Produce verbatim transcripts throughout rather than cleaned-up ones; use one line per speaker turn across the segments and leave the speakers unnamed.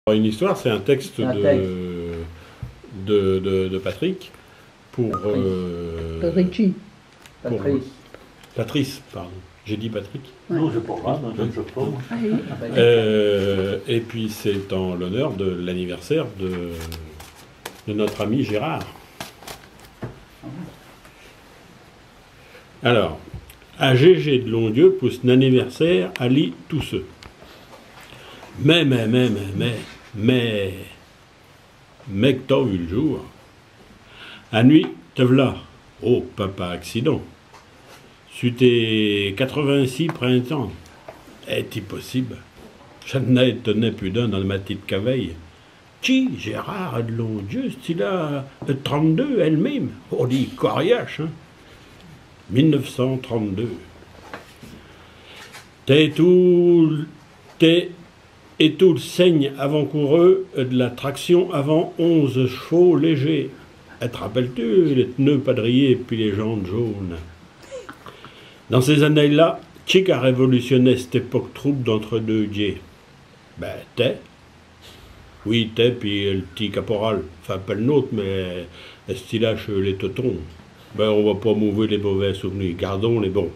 Une histoire, c'est un texte,
un
de,
texte.
De, de, de Patrick pour... Euh,
Patrici.
pour
Patrice.
Patrice, pardon. J'ai dit Patrick.
Ouais.
Non, c'est pas grave, non, je ne sais pas.
Ah oui.
Euh, et puis c'est en l'honneur de l'anniversaire de, de notre ami Gérard. Alors, à Gégé de Londieu pousse un anniversaire à lit tous ceux. Mais, mais, mais, mais, mais, mais, mais que t'as vu le jour. À nuit, te v'là. Oh, papa accident. C'eût quatre-vingt-six printemps. Est-il possible? Je n'ai tenais plus d'un dans ma petite caveille. Qui, Gérard de Londieu, c'est là, trente-deux elle-même. On dit coriace, hein. mille neuf cent trente-deux. T'es tout, t'es et tout le saigne avant-coureux de la traction avant onze chevaux légers. Et te rappelles-tu les pneus padriers puis les jantes jaunes? Dans ces années-là, qui a révolutionné cette époque trouble d'entre-deux diés? Ben, t'es. Oui, t'es, puis le petit caporal. Enfin, pas le nôtre, mais est-ce lâche les totons? Ben, on va pas mouvoir les mauvais souvenirs. Gardons les bons.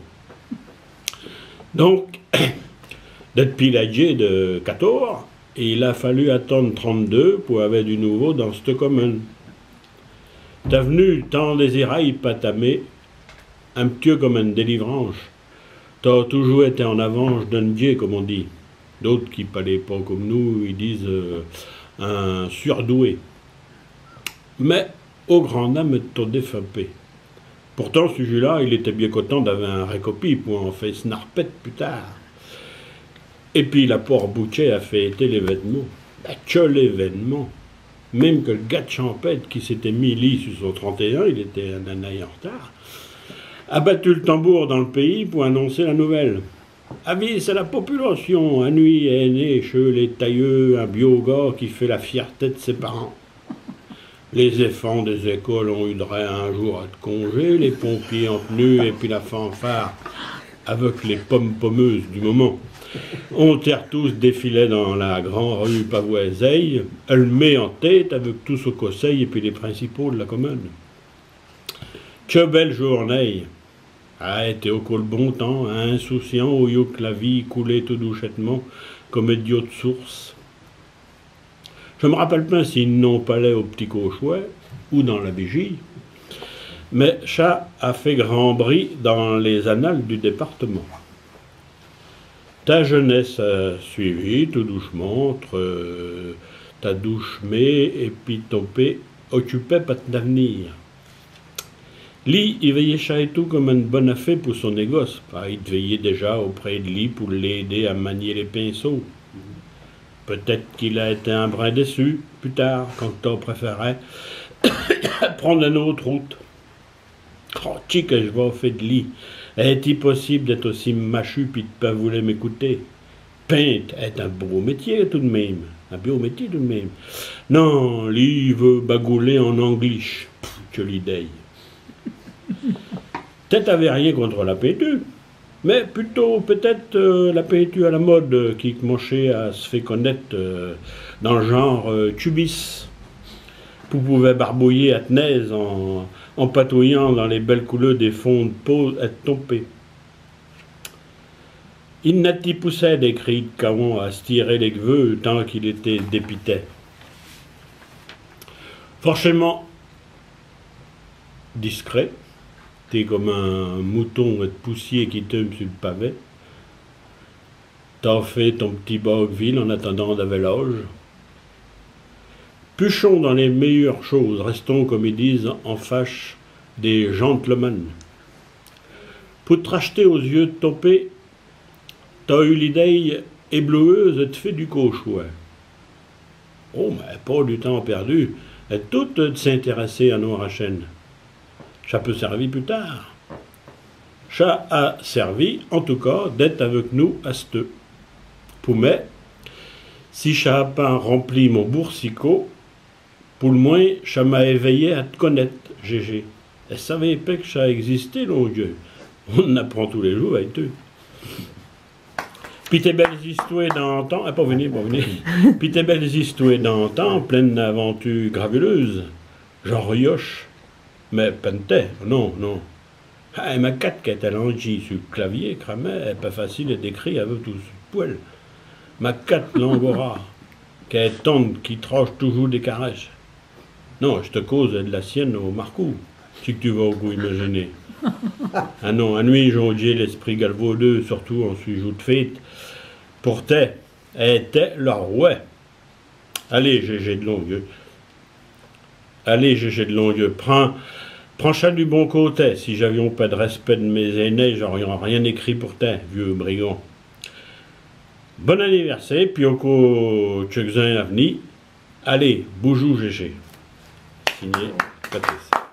Donc, depuis la dié de quatorze, il a fallu attendre trente-deux pour avoir du nouveau dans cette commune. T'as venu tant désirail patamé, un petit comme une délivrance. T'as toujours été en avance d'un dieu, comme on dit. D'autres qui parlaient pas comme nous, ils disent euh, un surdoué. Mais au grand âme t'as défapé. Pourtant, ce sujet-là, il était bien content d'avoir un récopie pour en faire snarpette plus tard. Et puis la porte Bouchet a fêté l'événement. Ben, que l'événement! Même que le gars de Champêtre qui s'était mis lit sur son trente et un, il était un année en retard, a battu le tambour dans le pays pour annoncer la nouvelle. Avis à la population, à nuit est né chez les tailleux un biogas qui fait la fierté de ses parents. Les éléphants des écoles ont eu droit un jour de congé, les pompiers en tenue et puis la fanfare avec les pommes pommeuses du moment. On terre tous défilait dans la grande rue Pavoiseille, elle met en tête avec tout ce conseil et puis les principaux de la commune. Que belle journée! A été au col bon temps, insouciant, au lieu que la vie coulait tout doucettement comme idiot de source. Je me rappelle pas s'ils n'ont pas allé au petit Cauchouet ou dans la vigie, mais ça a fait grand bruit dans les annales du département. Ta jeunesse a suivi tout doucement entre euh, ta douche mais et puis ton pé occupait pas d'avenir. Lui, il veillait chat et tout comme une bonne affaire pour son négoce. Il veillait déjà auprès de lui pour l'aider à manier les pinceaux. Peut-être qu'il a été un brin déçu, plus tard, quand t'en préférait prendre une autre route. Oh, chi que je vais au fait de lui. Est-il possible d'être aussi machu puis de pas vouloir m'écouter? Peintre est un beau métier tout de même. Un beau métier tout de même. Non, lui, il veut bagouler en anglish. Pff, que l'idée. Peut-être avait rien contre la peinture, mais plutôt peut-être euh, la peinture à la mode euh, qui commençait à se faire connaître euh, dans le genre euh, cubis. Vous pouvez barbouiller à tenaise en, en patouillant dans les belles couleurs des fonds de peau à tomber. Il n'a t'y poussé des cris de caron à se tirer les cheveux tant qu'il était dépité. Forcément discret, t'es comme un mouton de poussier qui tombe sur le pavé. T'as fait ton petit Bogville en attendant d'avoir l'âge. Puchons dans les meilleures choses, restons, comme ils disent, en fâche des gentlemen. Pour te racheter aux yeux de topé, t'as eu l'idée ébloueuse de te faire du Cauchouet. Oh, mais pas du temps perdu, et tout de s'intéresser à nos chaîne. Ça peut servir plus tard. Ça a servi, en tout cas, d'être avec nous à ce pour moi, si ça n'a pas rempli mon boursicot, pour le moins, ça m'a éveillé à te connaître, Gégé. Elle savait pas que ça existait, mon Dieu. On apprend tous les jours avec eux. Puis tes belles histoires d'antan, ah, pas venir, pas venir. Puis tes belles histoires d'antan, pleines d'aventures gravuleuses, genre rioche, mais pentais, non, non. Ah, ma cat qui était allongée sur le clavier, cramait, elle n'est pas facile à décrire avec tout ce poil. Ma cat l'angora, qui est tonde, qui tranche toujours des caresses. Non, je te cause de la sienne au marcou, si que tu vas au goût imaginer. Ah non, à nuit, j'audiais l'esprit galvaudeux, surtout en ce jour de fête. Pourtant, elle était le roi. Allez, Gégé de Longueux. Allez, Gégé de Longueux, prends, prends ça du bon côté. Si j'avions pas de respect de mes aînés, j'aurais rien écrit pour toi, vieux brigand. Bon anniversaire, puis au Tchèquezin à venir. Allez, boujou, Gégé. Signé Patrice.